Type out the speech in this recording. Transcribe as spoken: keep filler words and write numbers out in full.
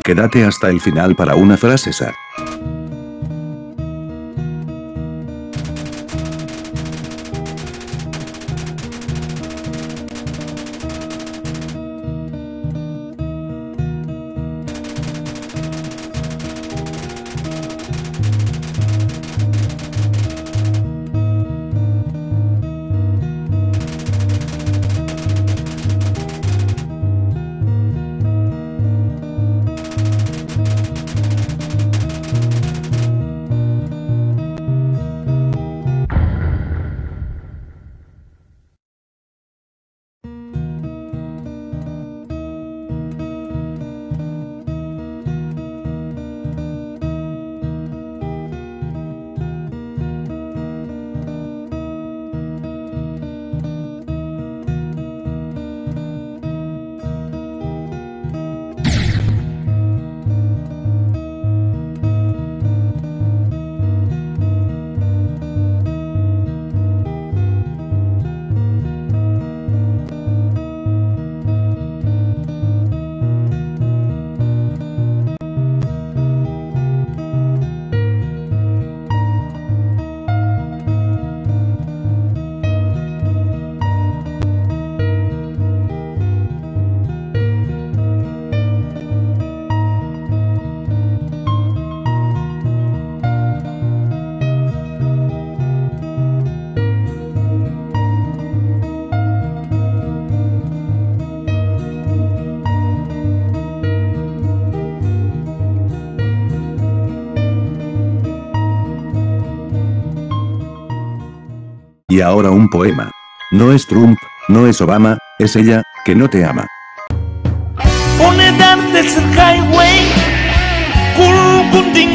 Quédate hasta el final para una frase sad. Y ahora un poema. No es Trump, no es Obama, es ella, que no te ama. Pone darte el highway, cool,